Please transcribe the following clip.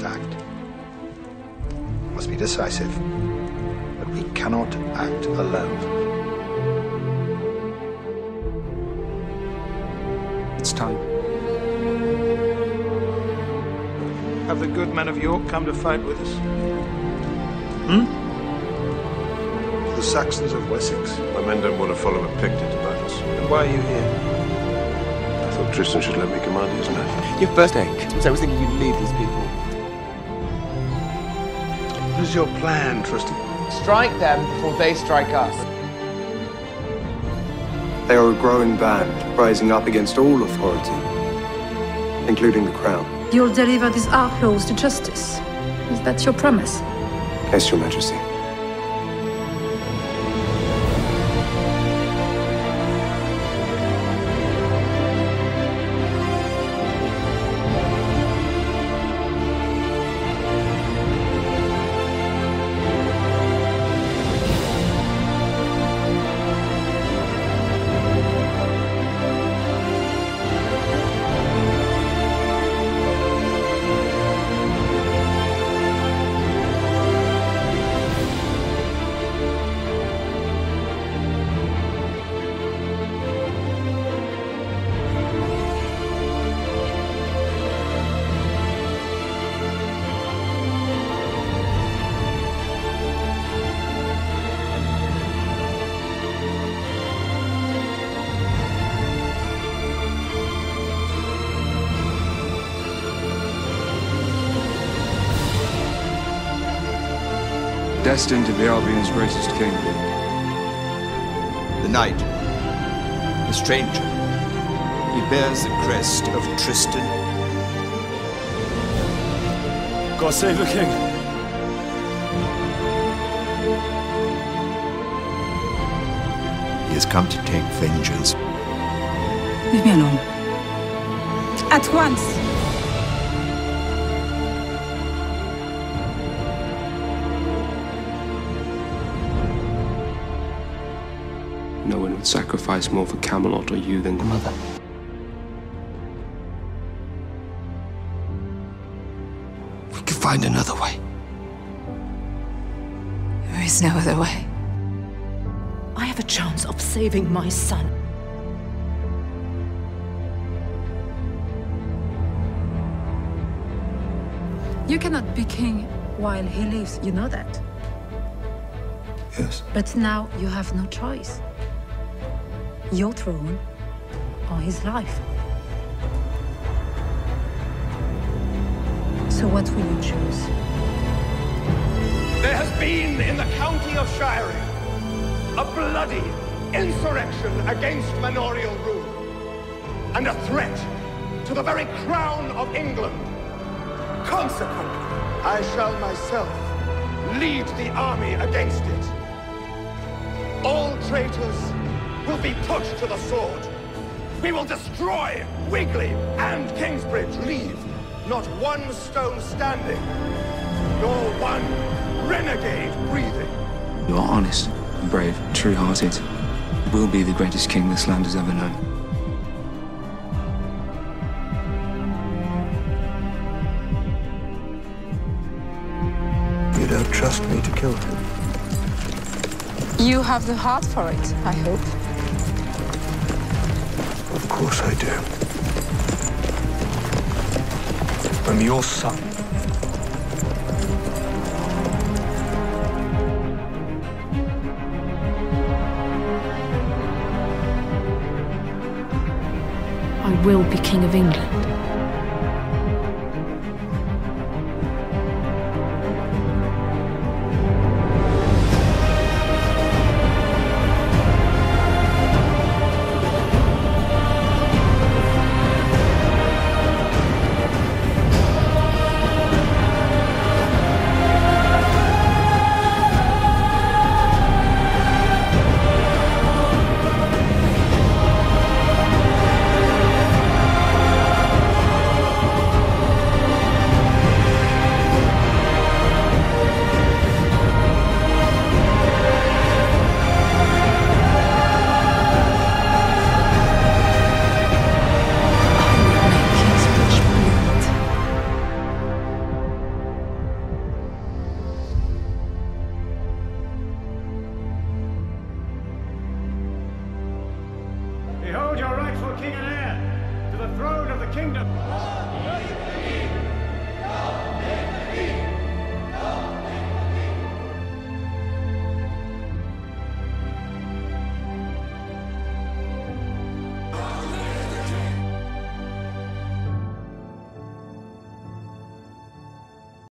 act. We must be decisive, but we cannot act alone. It's time. Have the good men of York come to fight with us? The Saxons of Wessex. My men don't want to follow a Pict into battles. Then why are you here? I thought Tristan should let me command his men. Your first ache. So I was thinking you'd lead these people. What is your plan, Tristan? Strike them before they strike us. They are a growing band, rising up against all authority, including the crown. You'll deliver these outlaws to justice. Is that your promise? Yes, Your Majesty. Destined to be Albion's greatest king. The knight, the stranger, he bears the crest of Tristan. God save the king. He has come to take vengeance. Leave me alone. At once! No one would sacrifice more for Camelot or you than your mother. We could find another way. There is no other way. I have a chance of saving my son. You cannot be king while he lives, you know that. Yes. But now you have no choice. Your throne or his life. So what will you choose? There has been in the county of Shire a bloody insurrection against manorial rule and a threat to the very crown of England. Consequently, I shall myself lead the army against it. All traitors will be put to the sword. We will destroy Wigley and Kingsbridge. Leave not one stone standing, nor one renegade breathing. You are honest, brave, true-hearted. You will be the greatest king this land has ever known. You don't trust me to kill him? You have the heart for it, I hope. Of course I do. I'm your son. I will be King of England. king and heir to the throne of the kingdom.